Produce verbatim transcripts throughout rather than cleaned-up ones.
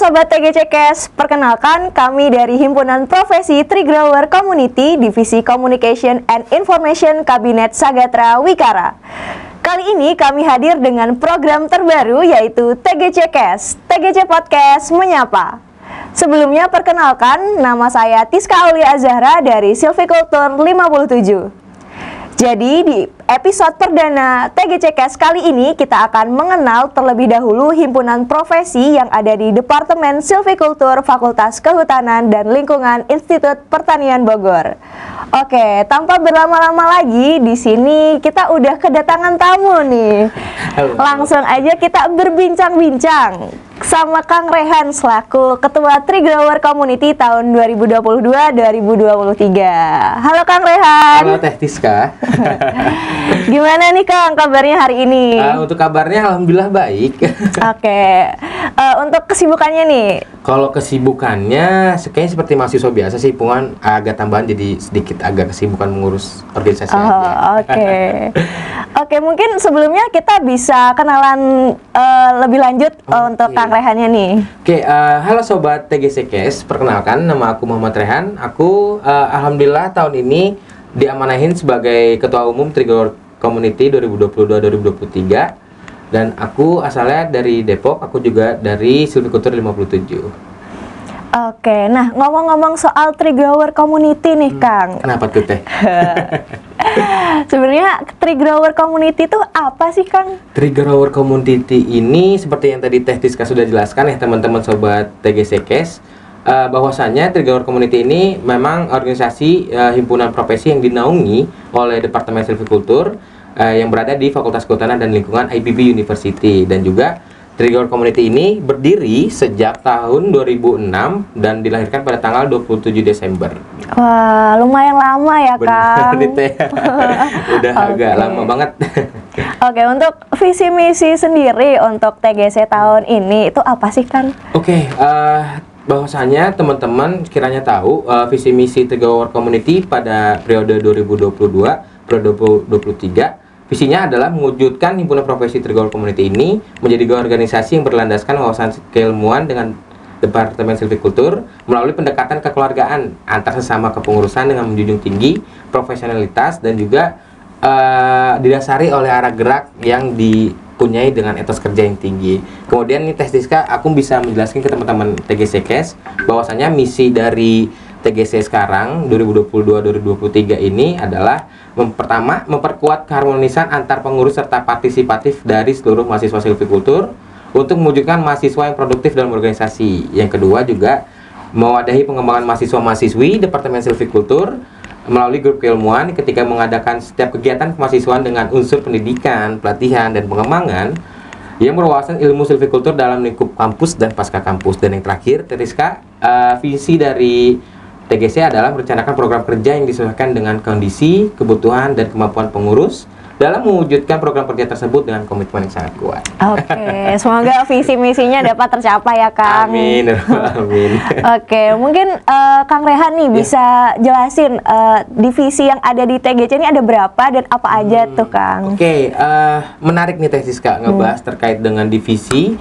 Sobat T G C Cash, perkenalkan kami dari Himpunan Profesi Trigrower Community Divisi Communication and Information Kabinet Sagatra Wikara. Kali ini kami hadir dengan program terbaru yaitu T G C Cash, T G C Podcast Menyapa. Sebelumnya perkenalkan, nama saya Tiska Aulia Azahra dari Silviculture lima puluh tujuh. Jadi di episode perdana T G C Cash kali ini kita akan mengenal terlebih dahulu himpunan profesi yang ada di Departemen Silviculture Fakultas Kehutanan dan Lingkungan Institut Pertanian Bogor. Oke, tanpa berlama-lama lagi, di sini kita udah kedatangan tamu nih. Langsung aja kita berbincang-bincang sama Kang Rehan selaku Ketua Trigrower Community tahun dua ribu dua puluh dua dua ribu dua puluh tiga. Halo Kang Rehan. Halo Teh Tiska. Gimana nih Kang kabarnya hari ini? Uh, untuk kabarnya alhamdulillah baik. Oke. Uh, untuk kesibukannya nih? Kalau kesibukannya kayaknya seperti mahasiswa biasa sih, Pungan agak tambahan jadi sedikit agak kesibukan mengurus organisasi oh, aja. Oke. Okay. Oke, okay, mungkin sebelumnya kita bisa kenalan uh, lebih lanjut uh, okay. untuk Kang Rehannya nih. Oke, okay, uh, halo sobat T G C Cash, perkenalkan nama aku Muhammad Rehan. Aku uh, alhamdulillah tahun ini diamanahin sebagai Ketua Umum Trigrower Community dua ribu dua puluh dua dua ribu dua puluh tiga. Dan aku asalnya dari Depok, aku juga dari Silviculture lima puluh tujuh. Oke, nah ngomong-ngomong soal Trigrower Community nih, hmm, Kang. Kenapa tuh Teh? Sebenarnya Trigrower Community itu apa sih, Kang? Trigrower Community ini seperti yang tadi Teh Tiska sudah jelaskan ya teman-teman sobat T G C Cash, uh, bahwasanya Trigrower Community ini memang organisasi uh, himpunan profesi yang dinaungi oleh Departemen Silviculture uh, yang berada di Fakultas Kehutanan dan Lingkungan I P B University. Dan juga Trigrower Community ini berdiri sejak tahun dua ribu enam dan dilahirkan pada tanggal dua puluh tujuh Desember. Wah, lumayan lama ya, Kang. Bener, udah okay. agak lama banget. Oke, untuk visi misi sendiri untuk T G C tahun ini itu apa sih, Kang? Oke, okay, uh, bahwasanya teman-teman kiranya tahu uh, visi misi Trigrower Community pada periode dua ribu dua puluh dua periode dua ribu dua puluh tiga. Visinya adalah mewujudkan himpunan profesi Trigrower Community ini menjadi organisasi yang berlandaskan wawasan keilmuan dengan Departemen Silviculture melalui pendekatan kekeluargaan antar sesama kepengurusan dengan menjunjung tinggi profesionalitas dan juga uh, didasari oleh arah gerak yang dipunyai dengan etos kerja yang tinggi. Kemudian nih Teh Tiska, aku bisa menjelaskan ke teman-teman T G C Cash bahwasanya misi dari T G C sekarang dua ribu dua puluh dua dua ribu dua puluh tiga ini adalah mem pertama memperkuat keharmonisan antar pengurus serta partisipatif dari seluruh mahasiswa silviculture untuk mewujudkan mahasiswa yang produktif dalam organisasi. Yang kedua juga mewadahi pengembangan mahasiswa-mahasiswi Departemen Silviculture melalui grup keilmuan ketika mengadakan setiap kegiatan kemahasiswaan dengan unsur pendidikan, pelatihan, dan pengembangan yang berwawasan ilmu silviculture dalam lingkup kampus dan pasca kampus. Dan yang terakhir, Teriska, uh, visi dari T G C adalah merencanakan program kerja yang disesuaikan dengan kondisi, kebutuhan, dan kemampuan pengurus dalam mewujudkan program kerja tersebut dengan komitmen yang sangat kuat. Oke, okay, semoga visi misinya dapat tercapai ya, Kang. Amin, amin. Oke, okay, mungkin uh, Kang Rehan nih yeah. bisa jelasin uh, divisi yang ada di T G C ini ada berapa dan apa hmm, aja tuh, Kang? Oke, okay, uh, menarik nih Teh Siska ngebahas hmm. terkait dengan divisi.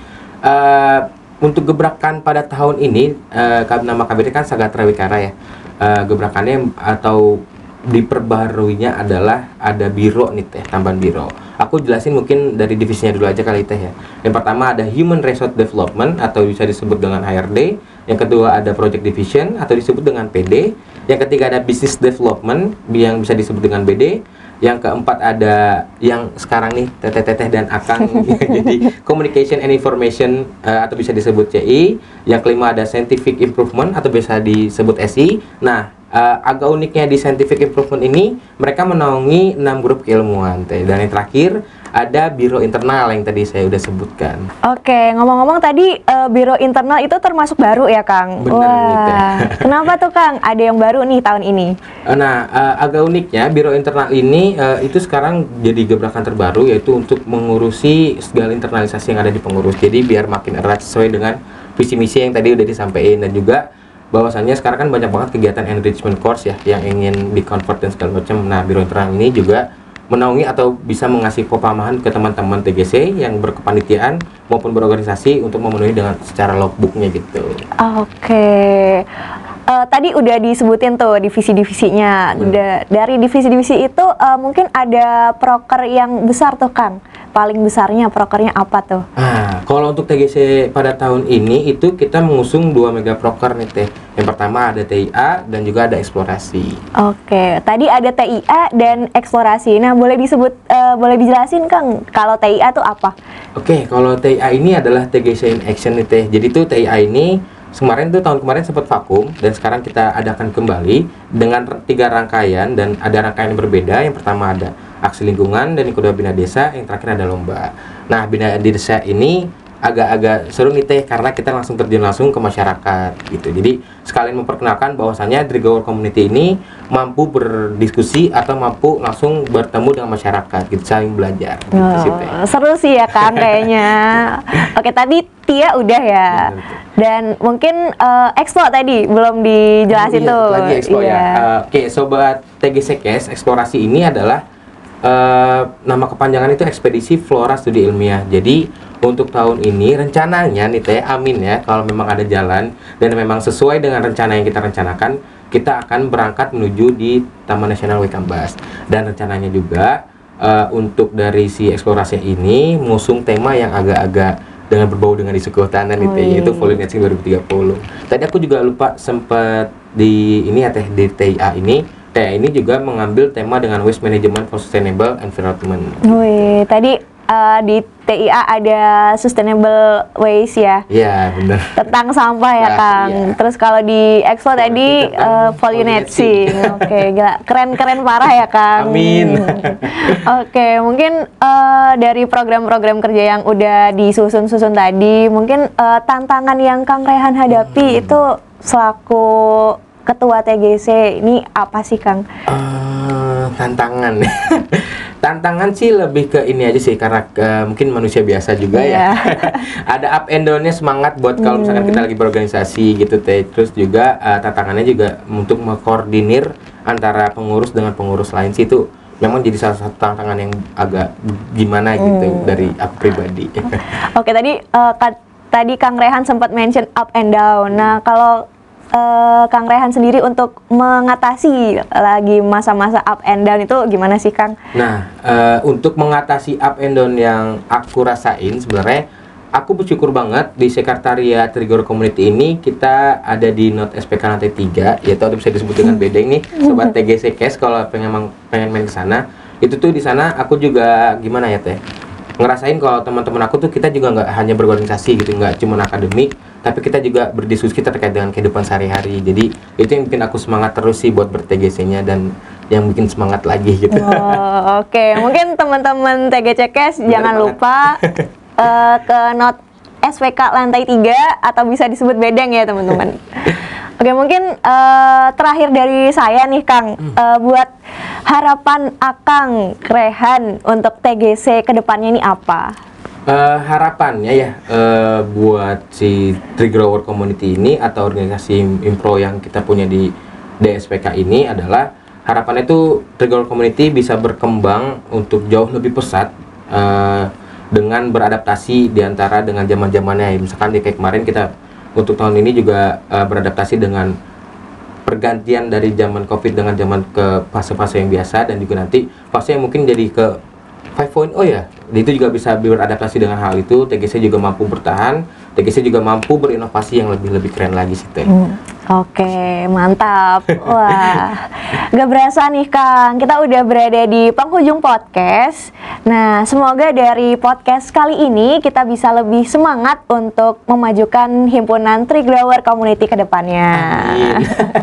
Uh, Untuk gebrakan pada tahun ini, uh, nama K B R kan Sagatra Wikara ya. Uh, gebrakannya atau diperbaharuinya adalah ada biro nih Teh, tambahan biro. Aku jelasin mungkin dari divisinya dulu aja kali Teh ya. Yang pertama ada Human Resource Development atau bisa disebut dengan H R D. Yang kedua ada Project Division atau disebut dengan P D. Yang ketiga ada Business Development yang bisa disebut dengan B D. Yang keempat ada yang sekarang nih teteh-teteh dan akang jadi Communication and Information uh, atau bisa disebut C I. Yang kelima ada Scientific Improvement atau bisa disebut S I. Nah, uh, agak uniknya di Scientific Improvement ini mereka menaungi enam grup keilmuan teh. Dan yang terakhir ada biro internal yang tadi saya udah sebutkan. Oke, ngomong-ngomong tadi uh, biro internal itu termasuk baru ya, Kang? Bener. Wah, kenapa tuh, Kang? Ada yang baru nih tahun ini? Nah, uh, agak uniknya biro internal ini uh, itu sekarang jadi gebrakan terbaru, yaitu untuk mengurusi segala internalisasi yang ada di pengurus. Jadi biar makin erat sesuai dengan visi misi yang tadi udah disampaikan. Dan juga bahwasannya sekarang kan banyak banget kegiatan enrichment course ya yang ingin di convert dan segala macam. Nah, biro internal ini juga menaungi atau bisa mengasih pemahaman ke teman-teman T G C yang berkepanitiaan maupun berorganisasi untuk memenuhi dengan secara logbooknya gitu. Oke. Uh, tadi udah disebutin tuh divisi-divisinya. Hmm. Da- dari divisi-divisi itu uh, mungkin ada proker yang besar tuh Kang. Paling besarnya prokernya apa tuh? Nah, kalau untuk T G C pada tahun ini itu kita mengusung dua mega proker nih Teh. Yang pertama ada T I A dan juga ada eksplorasi. Oke, tadi ada T I A dan eksplorasi. Nah, boleh disebut, uh, boleh dijelasin Kang, kalau T I A tuh apa? Oke, kalau T I A ini adalah T G C in Action nih Teh. Jadi tuh T I A ini kemarin tuh tahun kemarin sempat vakum dan sekarang kita adakan kembali dengan tiga rangkaian dan ada rangkaian yang berbeda. Yang pertama ada aksi lingkungan dan yang kedua bina desa, yang terakhir ada lomba. Nah, bina desa ini agak-agak seru nih Teh karena kita langsung terjun langsung ke masyarakat gitu. Jadi sekalian memperkenalkan bahwasannya Triglower Community ini mampu berdiskusi atau mampu langsung bertemu dengan masyarakat gitu, saling belajar gitu Oh, sih, Teh. seru sih ya Kang kayaknya. Oke, tadi Tia udah ya. Dan mungkin uh, Expo tadi belum dijelasin Oh, iya, tuh. lagi Expo Iya. ya. Uh, Oke, sobat T G C Kes, eksplorasi ini adalah Uh, nama kepanjangan itu Ekspedisi Flora Studi Ilmiah. Jadi untuk tahun ini rencananya nih Teh, amin ya, kalau memang ada jalan dan memang sesuai dengan rencana yang kita rencanakan, kita akan berangkat menuju di Taman Nasional Waikambas. Dan rencananya juga uh, untuk dari si eksplorasi ini mengusung tema yang agak-agak dengan berbau dengan isu kehutanan nih Teh, yaitu Pollinating dua ribu tiga puluh. Tadi aku juga lupa sempat di ini ya Teh, di T I A ini T I A ini juga mengambil tema dengan Waste Management for Sustainable Environment. Wih, tadi uh, di T I A ada Sustainable Waste ya? Iya, benar. Tentang sampah ya Nah, Kang. iya. Terus kalau di Expo tadi uh, pollinating. Oke, gila. Keren-keren parah ya Kang. Amin. Oke, mungkin uh, dari program-program kerja yang udah disusun-susun tadi, mungkin uh, tantangan yang Kang Rehan hadapi Hmm. itu selaku Ketua T G C ini apa sih Kang? Uh, tantangan. Tantangan sih lebih ke ini aja sih karena uh, mungkin manusia biasa juga Yeah. ya. Ada up and down-nya semangat buat kalau misalkan Hmm. kita lagi berorganisasi gitu Teh. Terus juga uh, tantangannya juga untuk mengkoordinir antara pengurus dengan pengurus lain sih itu memang jadi salah satu tantangan yang agak gimana gitu Hmm. dari aku pribadi. Oke, tadi uh, ka- tadi Kang Rehan sempat mention up and down. Nah, kalau uh, Kang Rehan sendiri untuk mengatasi lagi masa-masa up and down itu gimana sih Kang? Nah, uh, untuk mengatasi up and down yang aku rasain sebenarnya, aku bersyukur banget di sekretariat Triglower Community ini kita ada di Not S P K lantai tiga, yaitu ada bisa disebut dengan bedeng nih, sobat T G C Kes kalau pengen emang pengen main ke sana. Itu tuh di sana aku juga gimana ya Teh? Ngerasain kalau teman-teman aku tuh kita juga nggak hanya berorganisasi gitu, nggak cuma akademik, tapi kita juga berdiskusi kita terkait dengan kehidupan sehari-hari. Jadi itu yang bikin aku semangat terus sih buat ber-T G C-nya dan yang bikin semangat lagi gitu. Oh, oke, mungkin teman-teman T G C Kes jangan banget. lupa uh, ke Not S P K lantai tiga atau bisa disebut bedeng ya teman-teman. Oke, mungkin uh, terakhir dari saya nih Kang, uh, buat harapan Akang Rehan untuk T G C kedepannya ini apa? Uh, harapannya ya uh, buat si Triglower Community ini atau organisasi impro yang kita punya di D S P K ini adalah harapannya itu Triglower Community bisa berkembang untuk jauh lebih pesat uh, dengan beradaptasi diantara dengan zaman-zamannya. Misalkan di kayak kemarin kita untuk tahun ini juga uh, beradaptasi dengan pergantian dari zaman Covid dengan zaman ke fase-fase yang biasa dan juga nanti fase yang mungkin jadi ke lima titik nol ya. Itu juga bisa beradaptasi dengan hal itu. T G C juga mampu bertahan, T G C juga mampu berinovasi yang lebih-lebih keren lagi sih Teh. Hmm. Oke, mantap. Wah, gak berasa nih Kang, kita udah berada di penghujung podcast. Nah, semoga dari podcast kali ini kita bisa lebih semangat untuk memajukan himpunan Triglower Community ke depannya. Amin.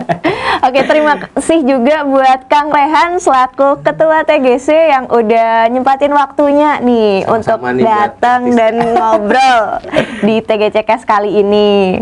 Oke, terima kasih juga buat Kang Rehan selaku Ketua T G C yang udah nyempatin waktunya nih Sama-sama untuk nih buat datang artis. dan ngobrol di T G C Kes kali ini.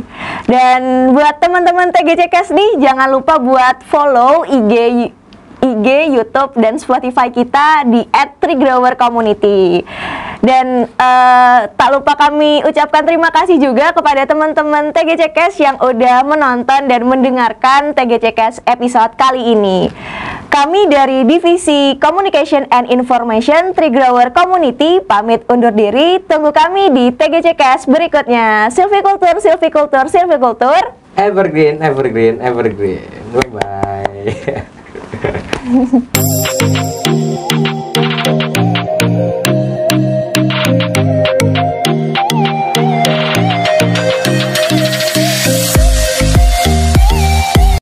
Dan buat teman-teman T G C Kes nih, jangan lupa buat follow I G I G, YouTube, dan Spotify kita di at Triglower Community. Dan uh, tak lupa kami ucapkan terima kasih juga kepada teman-teman T G C Cash yang udah menonton dan mendengarkan T G C Cash episode kali ini. Kami dari Divisi Communication and Information Trigrower Community pamit undur diri. Tunggu kami di T G C Cash berikutnya. Silvicultur, silvicultur, silvicultur. Evergreen, evergreen, evergreen. Bye bye.